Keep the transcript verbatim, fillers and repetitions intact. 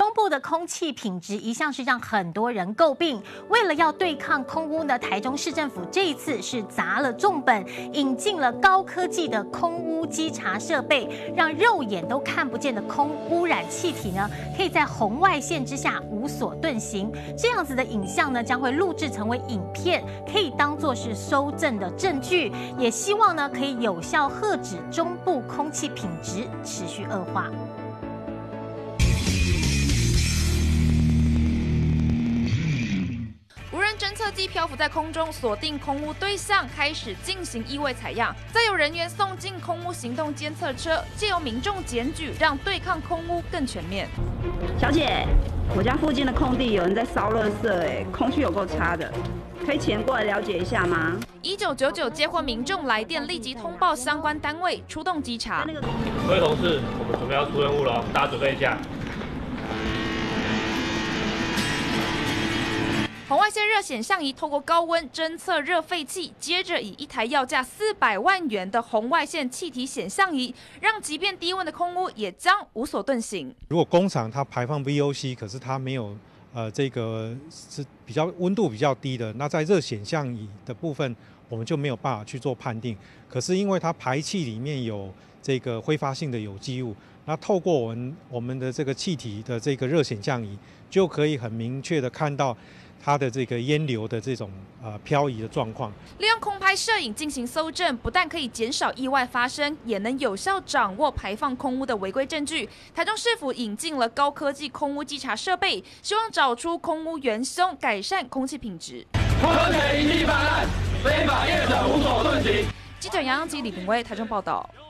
中部的空气品质一向是让很多人诟病。为了要对抗空污呢，台中市政府这一次是砸了重本，引进了高科技的空污稽查设备，让肉眼都看不见的空污染气体呢，可以在红外线之下无所遁形。这样子的影像呢，将会录制成为影片，可以当作是搜证的证据。也希望呢，可以有效遏止中部空气品质持续恶化。 无人侦测机漂浮在空中，锁定空污对象，开始进行异味采样。再有人员送进空污行动监测车，借由民众检举，让对抗空污更全面。 小姐，我家附近的空地有人在烧垃圾，哎，空气有够差的，可以前过来了解一下吗？ 一九九九接获民众来电，立即通报相关单位出动稽查。 各位同事，我们准备要出任务了，大家准备一下。 红外线热显像仪透过高温侦测热废气，接着以一台要价四百万元的红外线气体显像仪，让即便低温的空污也将无所遁形。 如果工厂它排放 V O C， 可是它没有呃这个是比较温度比较低的，那在热显像仪的部分，我们就没有办法去做判定。可是因为它排气里面有这个挥发性的有机物，那透过我们我们的这个气体的这个热显像仪，就可以很明确的看到它的这个烟流的这种呃漂移的状况。 利用空拍摄影进行搜证，不但可以减少意外发生，也能有效掌握排放空污的违规证据。台中市府引进了高科技空污稽查设备，希望找出空污元凶，改善空气品质。 空水一地办案，非法业者无所遁形。 记者杨洋吉、李炳威台中报道。